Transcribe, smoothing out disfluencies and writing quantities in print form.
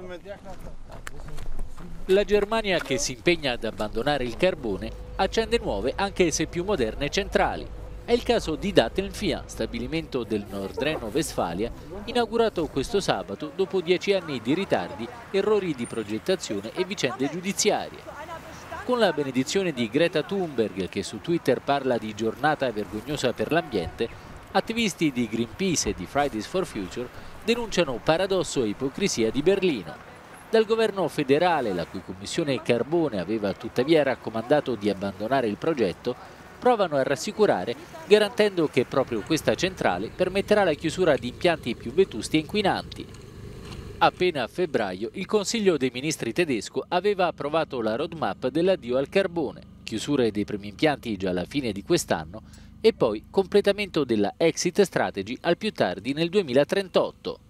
La Germania, che si impegna ad abbandonare il carbone, accende nuove, anche se più moderne, centrali. È il caso di Datteln-4, stabilimento del Nord Reno-Westfalia, inaugurato questo sabato dopo 10 anni di ritardi, errori di progettazione e vicende giudiziarie. Con la benedizione di Greta Thunberg, che su Twitter parla di giornata vergognosa per l'ambiente, attivisti di Greenpeace e di Fridays for Future denunciano paradosso e ipocrisia di Berlino. Dal governo federale, la cui commissione Carbone aveva tuttavia raccomandato di abbandonare il progetto, provano a rassicurare garantendo che proprio questa centrale permetterà la chiusura di impianti più vetusti e inquinanti. Appena a febbraio il Consiglio dei Ministri tedesco aveva approvato la roadmap dell'addio al carbone, chiusure dei primi impianti già alla fine di quest'anno e poi completamento della exit strategy al più tardi nel 2038.